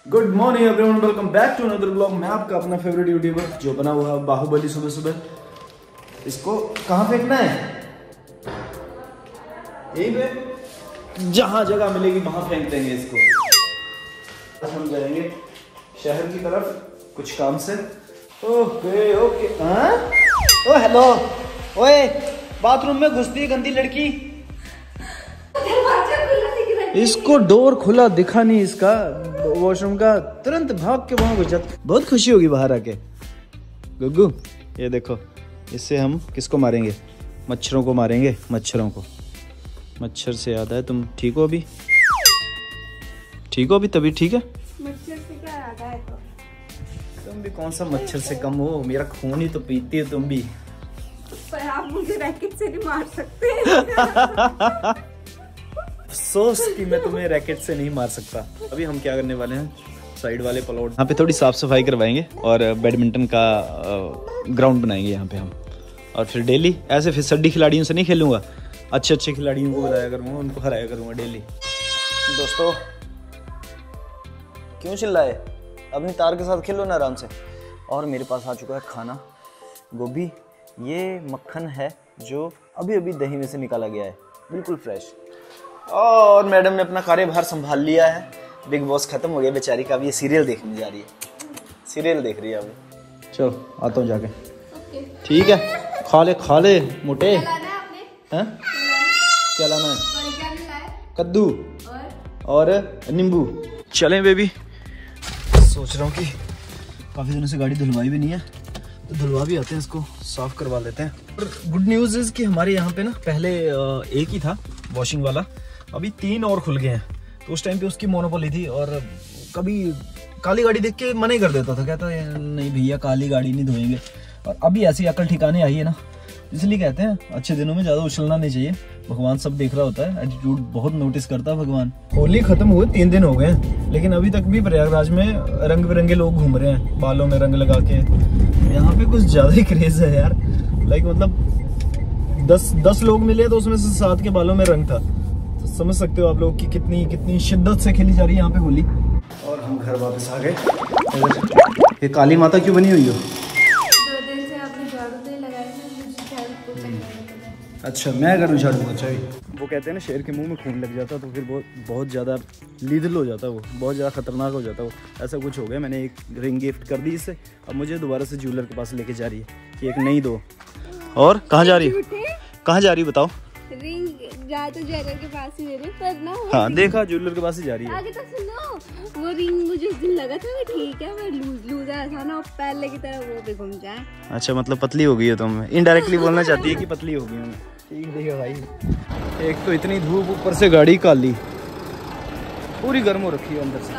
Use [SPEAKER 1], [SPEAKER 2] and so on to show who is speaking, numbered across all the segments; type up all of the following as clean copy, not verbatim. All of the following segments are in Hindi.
[SPEAKER 1] Good morning everyone, welcome back to another blog. मैं आपका अपना फेवरेट यूट्यूबर जो बना हुआ बाहुबली। सुबह सुबह इसको कहाँ फेंकना है? यहीं पे जहाँ जगह मिलेगी वहां फेंक देंगे इसको। आज हम जाएंगे शहर की तरफ कुछ काम से। Okay okay. हाँ ओ हेलो, ओए बाथरूम में घुसती है गंदी लड़की। इसको डोर खुला दिखा नहीं इसका वॉशरूम का, तुरंत भाग के वहां घुस जाता। बहुत खुशी होगी बाहर आके। गुग्गू ये देखो, इससे हम किसको मारेंगे? मच्छरों को मारेंगे, मच्छरों को। मच्छर से याद है, तुम ठीक हो अभी? ठीक हो अभी? तभी ठीक है।
[SPEAKER 2] मच्छर से क्या याद है?
[SPEAKER 1] तुम भी कौन सा मच्छर से कम हो? मेरा खून ही तो पीती हो तुम भी।
[SPEAKER 2] पर आप मुझे रैकेट से नहीं मार सकते।
[SPEAKER 1] अफसोस कि मैं तुम्हें रैकेट से नहीं मार सकता। अभी हम क्या करने वाले हैं, साइड वाले प्लॉट यहाँ पे थोड़ी साफ सफाई करवाएंगे और बैडमिंटन का ग्राउंड बनाएंगे यहाँ पे हम। और फिर डेली ऐसे फिर सड्डी खिलाड़ियों से नहीं खेलूंगा, अच्छे अच्छे खिलाड़ियों को बुलाया करूंगा, उनको हराया करूंगा डेली। दोस्तों क्यों चिल्लाए? अपनी तार के साथ खेलो ना आराम से। और मेरे पास आ चुका है खाना, गोभी। ये मक्खन है जो अभी अभी दही में से निकाला गया है, बिल्कुल फ्रेश। और मैडम ने अपना कार्यभार संभाल लिया है। बिग बॉस खत्म हो गया बेचारी का, अभी ये सीरियल देखने जा रही है। सीरियल देख रही है अभी। चलो आता हूँ जाके। ठीक है, खा ले मोटे। हैं? क्या लाना है? कद्दू और नींबू। चलें बेबी। सोच रहा हूँ कि काफी दिनों से गाड़ी धुलवाई भी नहीं है, तो धुलवा भी आते हैं, इसको साफ करवा लेते हैं। और गुड न्यूज इज कि हमारे यहाँ पे ना पहले एक ही था वॉशिंग वाला, अभी 3 और खुल गए हैं। तो उस टाइम पे उसकी मोनोपोली थी और कभी काली गाड़ी देख के मना ही कर देता था, कहता है नहीं भैया काली गाड़ी नहीं धोएंगे। और अभी ऐसी अकल ठिकाने आई है ना, इसलिए कहते हैं अच्छे दिनों में ज्यादा उछलना नहीं चाहिए। भगवान सब देख रहा होता है, एटीट्यूड बहुत नोटिस करता है भगवान। होली खत्म हुए 3 दिन हो गए, लेकिन अभी तक भी प्रयागराज में रंग बिरंगे लोग घूम रहे हैं बालों में रंग लगा के। यहाँ पे कुछ ज्यादा ही क्रेज है यार। लाइक मतलब 10 लोग मिले तो उसमें से 7 के बालों में रंग था। तो समझ सकते हो आप लोग कि कितनी शिद्दत से खेली जा रही है यहाँ पे होली। और हम घर वापस आ गए। ये काली माता क्यों बनी हुई हो? अच्छा मैं अगर झाड़ू अच्छा ही। वो कहते हैं ना शेर के मुंह में खून लग जाता तो फिर बहुत ज़्यादा लीदल हो जाता, वो बहुत ज़्यादा खतरनाक हो जाता। वो ऐसा कुछ हो गया। मैंने एक रिंग गिफ्ट कर दी इससे, अब मुझे दोबारा से ज्वेलर के पास लेके जा रही है कि एक नई दो। और कहाँ जा रही है? कहाँ जा रही है बताओ?
[SPEAKER 2] रिंग जा तो ज्वेलर के पास ही मेरे पर ना।
[SPEAKER 1] हाँ देखा, ज्वेलर के पास ही जा रही है।
[SPEAKER 2] आगे तो सुनो, वो रिंग मुझे उस दिन लगा था ठीक है, मैं लूज ऐसा ना पहले की तरह वो भी घूम जाए। अच्छा
[SPEAKER 1] मतलब पतली हो गई है तुम? इनडायरेक्टली बोलना चाहती है कि पतली हो गई हूँ। ठीक है भाई। एक तो इतनी धूप, ऊपर से गाड़ी काली, पूरी गर्म हो रखी है अंदर से।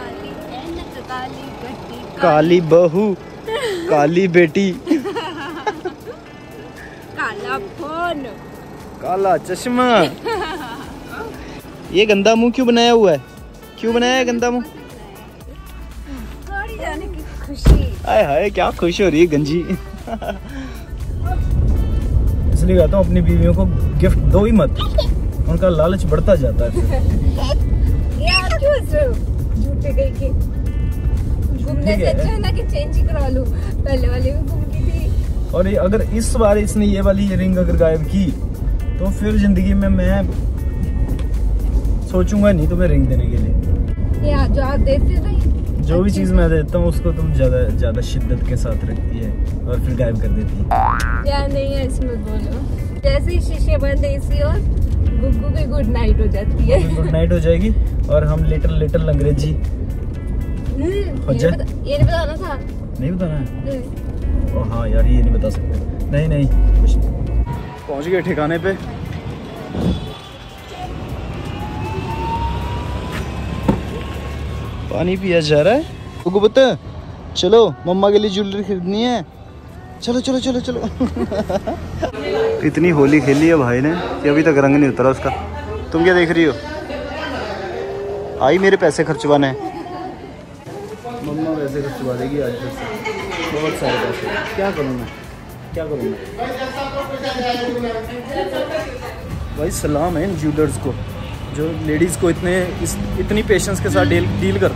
[SPEAKER 1] काली बहू, काली बेटी,
[SPEAKER 2] काला फोन,
[SPEAKER 1] काला चश्मा। ये गंदा मुंह क्यों बनाया हुआ है? क्यों बनाया है गंदा मुंह?
[SPEAKER 2] गाड़ी जाने की खुशी।
[SPEAKER 1] आय हाय क्या खुश हो रही है गंजी। इसलिए कहता हूँ अपनी बीवियों को गिफ्ट दो ही मत, उनका लालच बढ़ता जाता है।
[SPEAKER 2] यार क्यों झूठे गई के घूमने से अच्छा है ना कि चेंज ही करा लूं, पहले वाली भी घूमती थी।
[SPEAKER 1] और ये अगर इस बार इसने ये वाली रिंग अगर गायब की तो फिर जिंदगी में मैं सोचूंगा नहीं तुम्हें रिंग देने के लिए।
[SPEAKER 2] यार जो आप देते थे,
[SPEAKER 1] जो भी चीज मैं देता हूँ उसको तुम ज्यादा शिद्दत के साथ रखती है और फिर गायब कर देती है।
[SPEAKER 2] यार नहीं है इसमें बोलो, जैसे ही शीशे बंद इसी और गुग्गू की गुड नाइट हो जाती है।
[SPEAKER 1] गुड नाइट हो जाएगी और हम लिटिल अंग्रेजी
[SPEAKER 2] ये नहीं बताना था।
[SPEAKER 1] नहीं बताना है? ओ हाँ यार ये नहीं बता सकते। नहीं कुछ नहीं। पहुंच गए ठिकाने पे। पानी पिया जा रहा है। गुग्गू पुत्र चलो, मम्मा के लिए ज्वेलरी खरीदनी है। चलो चलो चलो चलो। इतनी होली खेली है भाई ने कि अभी तक रंग नहीं उतरा उसका। तुम क्या देख रही हो? आई मेरे पैसे खर्चवाने। मम्मा पैसे खर्चवा देगी आज तक से, बहुत सारे पैसे। क्या करूँ मैं? भाई सलाम है इन ज्वेलर्स को जो लेडीज़ को इतनी पेशेंस के साथ डील करते हैं।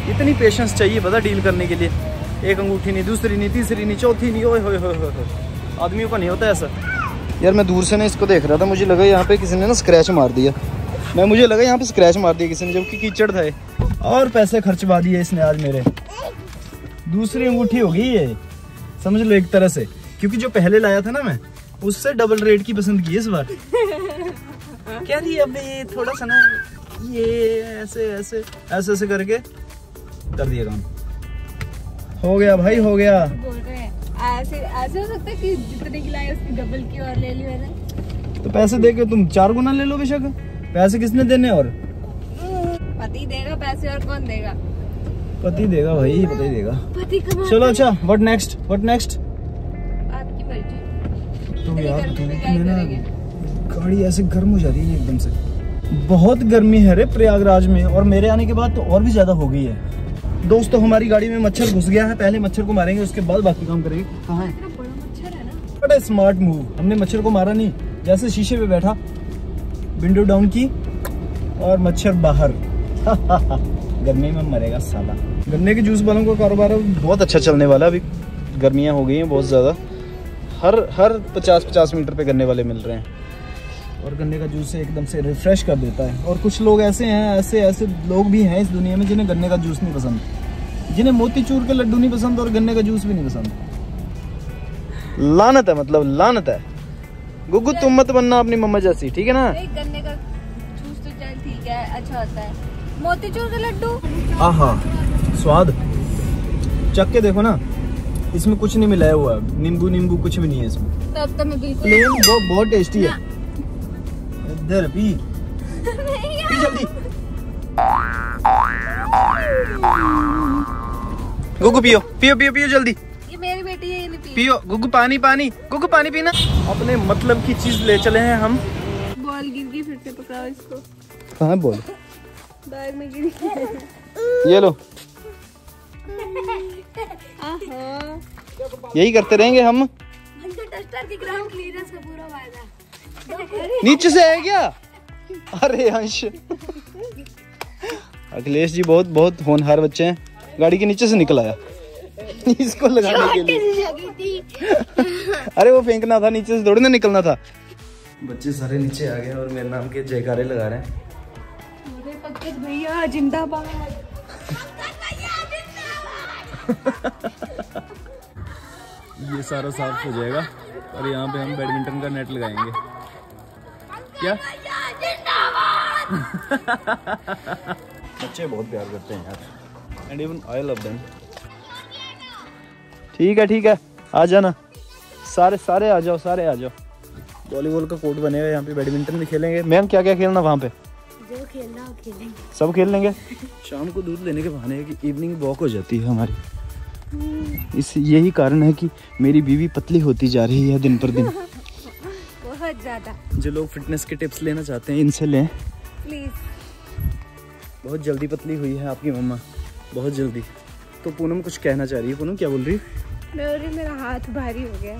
[SPEAKER 1] इतनी पेशेंस चाहिए पता डील करने के लिए। एक अंगूठी नहीं, दूसरी नहीं, तीसरी नहीं, चौथी नहीं, ओए होए होए होए। आदमियों का नहीं होता ऐसा। यार मैं दूर से ना इसको देख रहा था, मुझे लगा यहाँ पे किसी ने ना स्क्रैच मार दिया। मुझे लगा यहाँ पे स्क्रैच मार दिया किसी ने, जबकि कीचड़ था। और पैसे खर्चवा दिए इसने आज मेरे। दूसरी अंगूठी हो गई ये, समझ लो एक तरह से, क्योंकि जो पहले लाया था ना मैं, उससे डबल रेट की पसंद की इस बार। क्या नहीं, अब ये थोड़ा सा ना ये ऐसे ऐसे ऐसे ऐसे करके कर दिया काम। हो गया भाई, हो गया।
[SPEAKER 2] बोल रहे हैं ऐसे ऐसे हो सकता है कि जितने की लाए उसकी डबल की और ले ली मैंने।
[SPEAKER 1] तो पैसे दे के तुम 4 गुना ले लो बेशक। पैसे किसने देने? और
[SPEAKER 2] पति देगा पैसे, और कौन देगा?
[SPEAKER 1] पति देगा भाई, पति देगा।
[SPEAKER 2] पति कमा।
[SPEAKER 1] चलो अच्छा, व्हाट नेक्स्ट, व्हाट नेक्स्ट?
[SPEAKER 2] आपकी मर्जी।
[SPEAKER 1] तो यार
[SPEAKER 2] गर्मी में क्या ही करेंगे?
[SPEAKER 1] गाड़ी ऐसे गर्म हो जा रही है एकदम से। बहुत गर्मी है रे प्रयागराज में, और मेरे आने के बाद तो और भी ज्यादा हो गई है। दोस्तों हमारी गाड़ी में मच्छर घुस गया है, पहले मच्छर को मारेंगे उसके बाद बाकी काम करेंगे। कहाँ है?
[SPEAKER 2] इतना बड़ा मच्छर है ना।
[SPEAKER 1] बड़ा स्मार्ट मूव, हमने मच्छर को मारा नहीं, जैसे शीशे पे बैठा, विंडो डाउन की और मच्छर बाहर। गर्मी में मरेगा साला। गन्ने के जूस वालों का कारोबार बहुत अच्छा चलने वाला। अभी गर्मियाँ हो गई हैं बहुत ज़्यादा, हर 50-50 मीटर पे गन्ने वाले मिल रहे हैं, और गन्ने का जूस एकदम से रिफ्रेश कर देता है। और कुछ लोग ऐसे हैं, ऐसे लोग भी हैं इस दुनिया में जिन्हें गन्ने का जूस नहीं पसंद, जिन्हें मोतीचूर के लड्डू नहीं पसंद और गन्ने का जूस भी नहीं पसंद। लानत है, मतलब लानत है। गुग्गू तुम मत बनना अपनी मम्मा जैसी, ठीक है ना?
[SPEAKER 2] गन्ने का जूस तो चल ठीक है, अच्छा होता है। मोतीचूर के लड्डू,
[SPEAKER 1] आहा स्वाद, चख के देखो ना, इसमें कुछ नहीं मिलाया हुआ, नींबू कुछ भी नहीं है इसमें।
[SPEAKER 2] तब तो मैं बिल्कुल
[SPEAKER 1] प्लेन वो बहुत टेस्टी है। इधर पी जल्दी। गुग्गू पियो पियो पियो पियो जल्दी।
[SPEAKER 2] ये मेरी बेटी है, ये नहीं पी।
[SPEAKER 1] पियो गुग्गू, पानी पानी, गुग्गू पानी पीना। अपने मतलब की चीज ले चले हैं हम।
[SPEAKER 2] बॉल गिर गई, फिर से पकड़ाओ इसको।
[SPEAKER 1] कहाँ बॉल?
[SPEAKER 2] बैग में गिरी।
[SPEAKER 1] ये लो, यही करते रहेंगे हम।
[SPEAKER 2] डस्टर की ग्राउंड क्लियरेंस का पूरा वायदा।
[SPEAKER 1] नीचे से है क्या? अरे अंश, अखिलेश जी बहुत बहुत होनहार बच्चे हैं। गाड़ी के नीचे से निकल आया इसको लगाने के लिए। अरे वो फेंकना था, नीचे से थोड़ी ना निकलना था। बच्चे सारे नीचे आ गए और मेरे नाम के जयकारे लगा रहे हैं।
[SPEAKER 2] पंकज भैया जिंदाबाद।
[SPEAKER 1] ये सारा साफ हो जाएगा और यहाँ पे हम बैडमिंटन का नेट लगाएंगे। क्या? बच्चे बहुत प्यार करते हैं यार, and even I love them. ठीक है, आ जाना सारे आ जाओ, सारे आ जाओ। वॉलीबॉल का कोर्ट बनेगा यहाँ पे, बैडमिंटन भी खेलेंगे। मैम क्या क्या खेलना वहाँ पे?
[SPEAKER 2] जो खेलना हो खेलेंगे,
[SPEAKER 1] सब खेल लेंगे। शाम को दूध लेने के बहाने कि इवनिंग वॉक हो जाती है हमारी। इस यही कारण है कि मेरी बीवी पतली होती जा रही है दिन पर दिन।
[SPEAKER 2] बहुत ज्यादा।
[SPEAKER 1] जो लोग फिटनेस के टिप्स लेना चाहते हैं इनसे लें
[SPEAKER 2] प्लीज।
[SPEAKER 1] बहुत जल्दी पतली हुई है आपकी मम्मा, बहुत जल्दी। तो पूनम कुछ कहना चाह रही है। पूनम क्या बोल रही है?
[SPEAKER 2] मेरा हाथ भारी हो गया।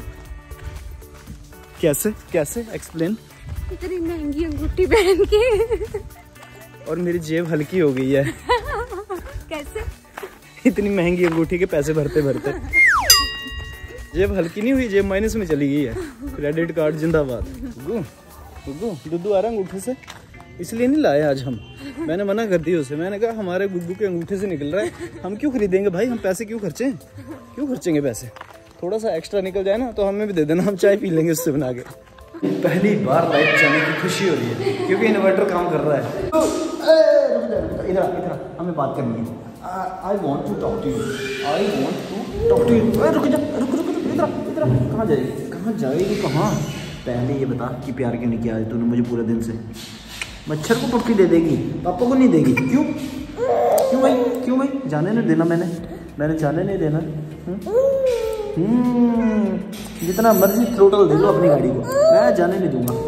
[SPEAKER 1] कैसे एक्सप्लेन?
[SPEAKER 2] इतनी महंगी अंगूठी पहन के
[SPEAKER 1] और मेरी जेब हल्की हो गई है।
[SPEAKER 2] कैसे?
[SPEAKER 1] इतनी महंगी अंगूठी के पैसे भरते भरते जेब हल्की नहीं हुई, जेब माइनस में चली गई है। क्रेडिट कार्ड जिंदाबाद। गुग्गू दुद्धू आ रहा है अंगूठे से, इसलिए नहीं लाए आज हम। मैंने मना कर दिया उसे, मैंने कहा हमारे गुग्गू के अंगूठे से निकल रहा है, हम क्यों खरीदेंगे भाई, हम पैसे क्यों खर्चेंगे पैसे। थोड़ा सा एक्स्ट्रा निकल जाए ना तो हमें भी दे देना, हम चाय पी लेंगे उससे बना के। पहली बार लाइट जाने की खुशी हो रही है क्योंकि इन्वर्टर काम कर रहा है। इधर हमें बात करनी है। I want to talk to you. रुक जा, इधर कहाँ जाएगी कहाँ? पहले ये बता कि प्यार क्यों नहीं किया आज तूने मुझे पूरे दिन से? मच्छर को पप्पी दे देगी, पापा को नहीं देगी, क्यों भाई? जाने नहीं देना मैंने जाने नहीं देना। जितना मर्जी थ्रोटल दे दो अपनी गाड़ी को, मैं जाने नहीं दूंगा।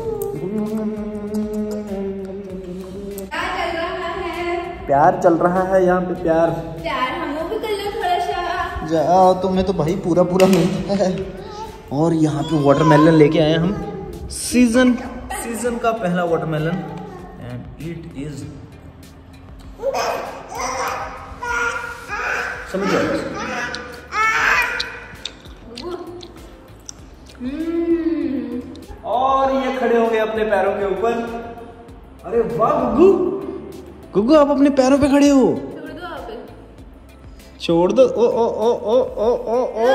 [SPEAKER 1] प्यार चल रहा है यहाँ पे, प्यार
[SPEAKER 2] हम भी कर लो थोड़ा सा।
[SPEAKER 1] जाओ, तुम्हें तो भाई पूरा मिलता है। और यहाँ पे वाटरमेलन लेके आए हम, सीजन का पहला वाटरमेलन, एंड इट इज समझ जाएगा। और ये खड़े हो गए अपने पैरों के ऊपर। अरे वाह गुग्गू, गुग्गू आप अपने पैरों पे खड़े हो। छोड़ दो। ओ ओ ओ ओ ओ ओ ओ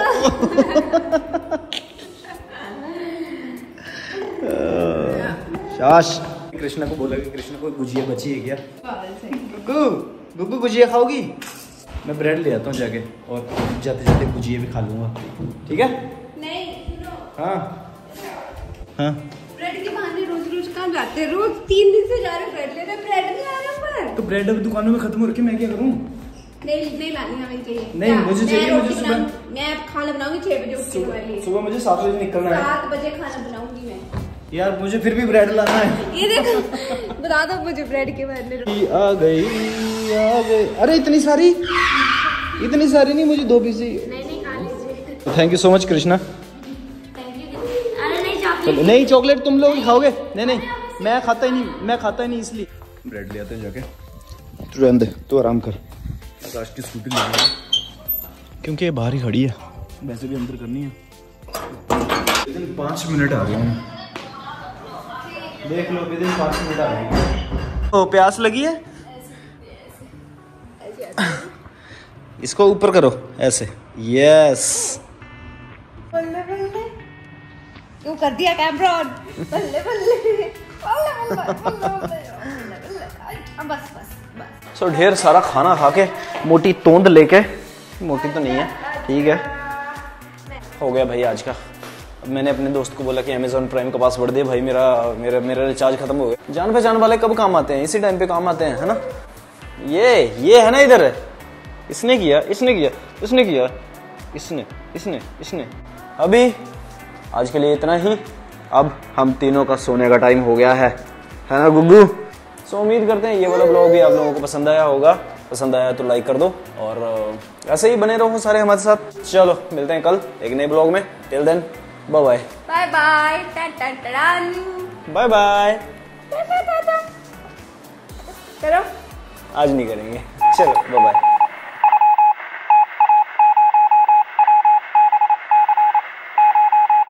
[SPEAKER 1] शाश। कृष्णा को बोला कि कृष्णा को गुजिया बची है क्या? गुग्गू, गुग्गू गुजिया खाओगी? मैं ब्रेड ले आता हूँ जाके और जाते जाते गुजिया भी खा लूंगा, ठीक है?
[SPEAKER 2] नहीं सुनो।
[SPEAKER 1] हाँ हाँ।
[SPEAKER 2] ब्रेड के बहाने रोज रोज कहाँ जाते हैं? रोज 3 दिन से जा रहे ब्रेड लेने, ब्रेड नहीं आ रहा पर।
[SPEAKER 1] तो ब्रेड अब दुकानों में खत्म हो रखी, मैं क्या करूँ?
[SPEAKER 2] नहीं लानी हमें चाहिए।
[SPEAKER 1] नहीं मुझे चाहिए, मुझे सुबह।
[SPEAKER 2] मैं खाना बनाऊंगी 6 बजे उठ के।
[SPEAKER 1] सुबह मुझे 7 बजे निकलना है।
[SPEAKER 2] 7 बजे खाना बनाऊंगी मैं।
[SPEAKER 1] यार मुझे फिर भी ब्रेड लाना है।
[SPEAKER 2] ये देखो बता दो मुझे ब्रेड के बारे में।
[SPEAKER 1] आ गई। अरे इतनी सारी नहीं, मुझे 2 पीस ही।
[SPEAKER 2] नहीं खा लीजिए।
[SPEAKER 1] Thank you so much Krishna.
[SPEAKER 2] Thank you. अरे नहीं चॉकलेट।
[SPEAKER 1] नहीं चॉकलेट तुम लोग खाओगे? नहीं मैं खाता ही नहीं इसलिए। ब्रेड ले आते हैं जाके। तू रहने दे, तू आराम कर। आकाश की स्कूटी ले लेंगे क्योंकि ये बाहर ही खड़ी है, वैसे भी अंदर करनी है। विदिन 5 मिनट आ गए हैं, देख लो विदिन 5 मिनट आ गए। तो प्यास लगी है? इसको ऊपर करो ऐसे, यस।
[SPEAKER 2] बल्ले बल्ले क्यों कर दिया कैमरा ऑन? बल्ले बल्ले बस।
[SPEAKER 1] सो ढेर सारा खाना खा के मोटी तोंद लेके, मोटी तो नहीं है, ठीक है, हो गया भाई आज का। अब मैंने अपने दोस्त को बोला कि अमेजॉन प्राइम का पासवर्ड दे भाई, मेरा रिचार्ज खत्म हो गया। जान पहचान वाले कब काम आते हैं? इसी टाइम पे काम आते हैं, है ना? ये है ना, इधर है। इसने किया। अभी आज के लिए इतना ही। अब हम तीनों का सोने का टाइम हो गया है ना गुग्गू? सो उम्मीद करते हैं ये वाला ब्लॉग भी आप लोगों को पसंद आया होगा। पसंद आया तो लाइक कर दो और ऐसे ही बने रहो सारे हमारे साथ। चलो मिलते हैं कल एक नए ब्लॉग में। Till then bye bye.
[SPEAKER 2] Bye bye.
[SPEAKER 1] Bye bye.
[SPEAKER 2] करो।
[SPEAKER 1] आज नहीं करेंगे, चलो बाय बाय।